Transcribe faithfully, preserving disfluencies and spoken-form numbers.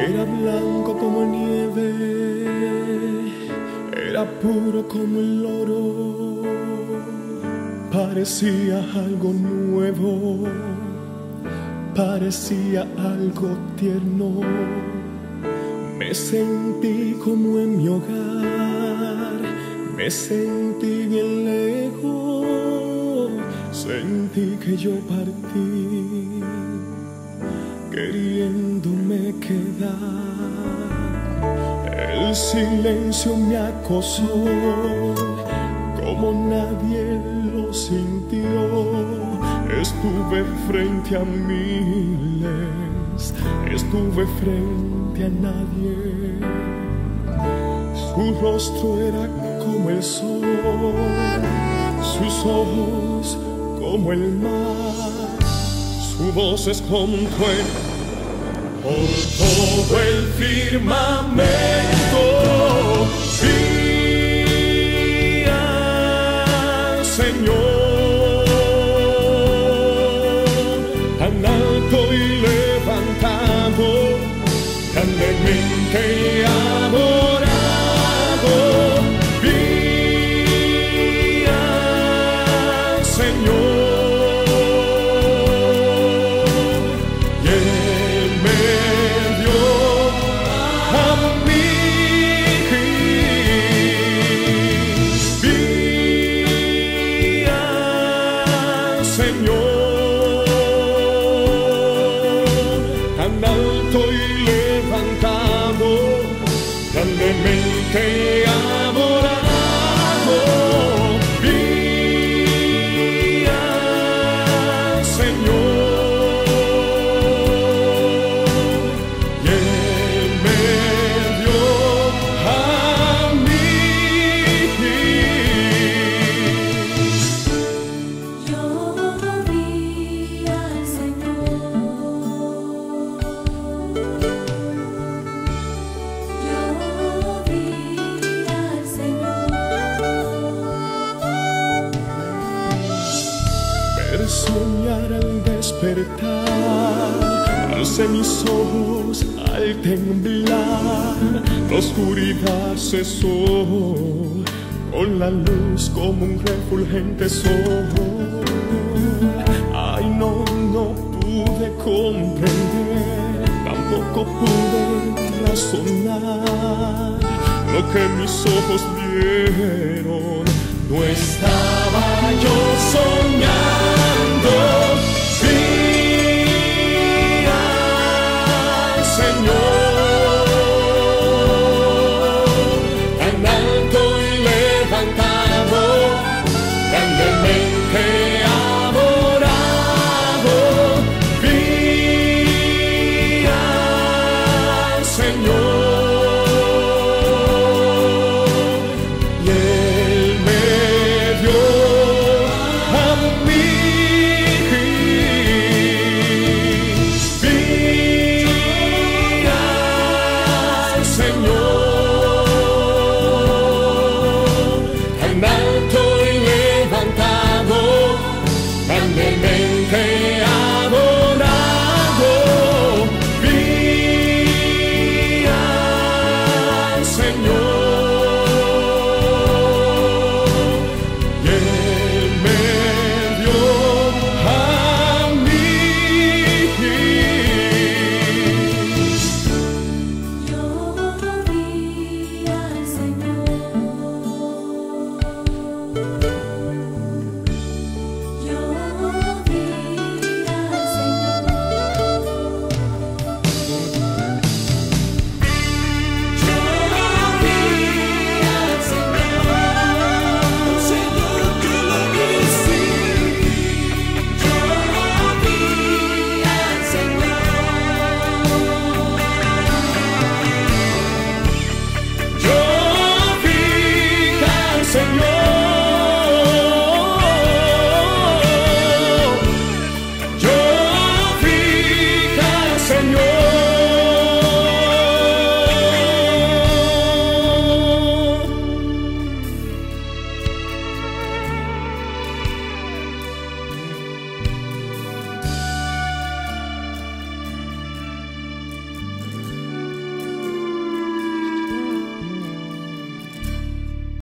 Era blanco como nieve, era puro como el oro, parecía algo nuevo, parecía algo tierno. Me sentí como en mi hogar, me sentí bien lejos, sentí que yo partí, queriéndome quedar. El silencio me acosó, como nadie lo sintió. Estuve frente a miles, estuve frente a nadie. Su rostro era como el sol, sus ojos como el mar, su voz es como un trueno por todo el firmamento. Sí, al Señor, tan alto y levantado, grandemente adorado. Vi al Señor. Señor, tan alto y levantado, grandemente adorado. Vi al Señor y Él me dio a mí. Soñar al despertar, alcé mis ojos al temblar, la oscuridad cesó con la luz como un refulgente sol. Ay, no, no pude comprender, tampoco pude razonar lo que mis ojos vieron. No estaba yo soñando, vi al Señor, tan alto y levantado, grandemente adorado. Vi al Señor. Señor, tan alto y levantado, tan